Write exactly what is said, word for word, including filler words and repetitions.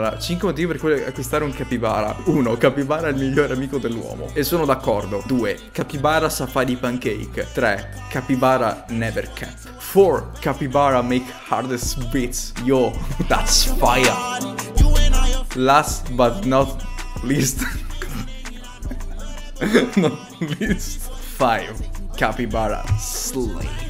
Allora, cinque motivi per cui acquistare un capibara. uno. Capibara è il migliore amico dell'uomo. E sono d'accordo. due. Capibara sa fare i pancake. tre. Capibara never cap. four. Capibara make hardest beats. Yo, that's fire. Last but not least. Not least. five. Capibara slay.